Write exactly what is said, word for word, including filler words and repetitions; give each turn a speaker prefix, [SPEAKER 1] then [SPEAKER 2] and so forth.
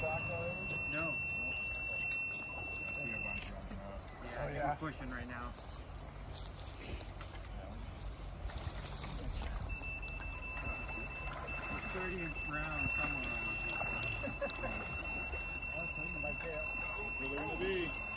[SPEAKER 1] shocked already?
[SPEAKER 2] No.
[SPEAKER 1] See a bunch running out.
[SPEAKER 2] Yeah,
[SPEAKER 1] Oh,
[SPEAKER 2] I think
[SPEAKER 1] yeah.
[SPEAKER 2] we're pushing right now. thirty inch brown somewhere on
[SPEAKER 1] I'll put it in my tail. Where they're gonna be.